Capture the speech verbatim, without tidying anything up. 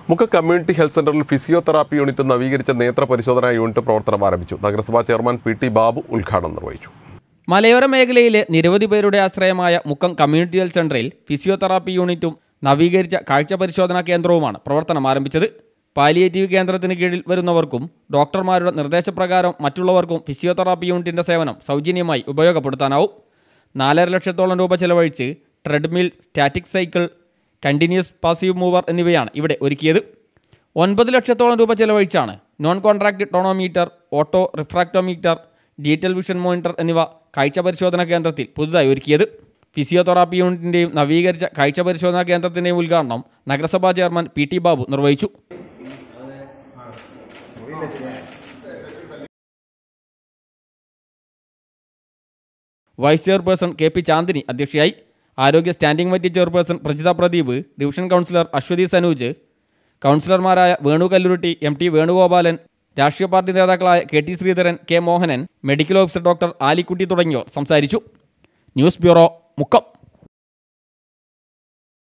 Mukkam community health സെന്ററിൽ physiotherapy unit നവീകരിച്ച നേത്ര പരിശോധനാ യൂണിറ്റ് പ്രവർത്തനം ആരംഭിച്ചു. നഗരസഭാ ചെയർമാൻ പി ടി ബാബു ഉദ്ഘാടനം നിർവഹിച്ചു. മലയോര മേഖലയിലെ നിരവധി പേരുടെ ആശ്രയമായ മുക്കം കമ്മ്യൂണിറ്റി ഹെൽത്ത് സെന്ററിൽ ഫിസിയോതെറാപ്പി യൂണിറ്റും നവീകരിച്ച കാഴ്ച പരിശോധനാ കേന്ദ്രവുമാണ് പ്രവർത്തനം ആരംഭിച്ചത്. പാലിയേറ്റീവ് കേന്ദ്രത്തിന് കീഴിൽ വരുന്നവർക്കും ഡോക്ടർമാരുടെ നിർദ്ദേശപ്രകാരം മറ്റുള്ളവർക്കും ഫിസിയോതെറാപ്പി യൂണിറ്റിൻ്റെ സേവനം സൗജന്യമായി ഉപയോഗപ്പെടുത്താനാവും. നാലര ലക്ഷത്തോളം രൂപ ചെലവഴിച്ച് treadmill, static cycle, continuous passive mover എന്നിവയാണ് ഇവിടെ ഒരുക്കിയത്. ഒൻപത് ലക്ഷത്തോളം രൂപ ചെലവഴിച്ചാണ് non contract tonometer, auto refractometer, digital vision monitor എന്നിവ കാഴ്ച പരിശോധനാ കേന്ദ്രത്തിൽ പുതുതായി ഒരുക്കിയത്. ഫിസിയോതെറാപ്പി യൂണിറ്റിൻ്റെയും നവീകരിച്ച കാഴ്ച പരിശോധനാ കേന്ദ്രത്തിൻ്റെയും ഉദ്ഘാടനം നഗരസഭാ ചെയർമാൻ പി ടി ബാബു നിർവഹിച്ചു. Vice chairperson K P Chandini അധ്യക്ഷയായി. ആരോഗ്യ standing committee chairperson Prajitha Pradeep, division councillor Ashwathi Sanuj, കൗൺസിലർമാരായ വേണു കല്ലുരുട്ടി, എം ടി വേണുഗോപാലൻ, രാഷ്ട്രീയ പാർട്ടി നേതാക്കളായ K T Sreedharan, K Mohanan, medical officer doctor Alikutty തുടങ്ങിയവർ സംസാരിച്ചു. News bureau, Mukkam.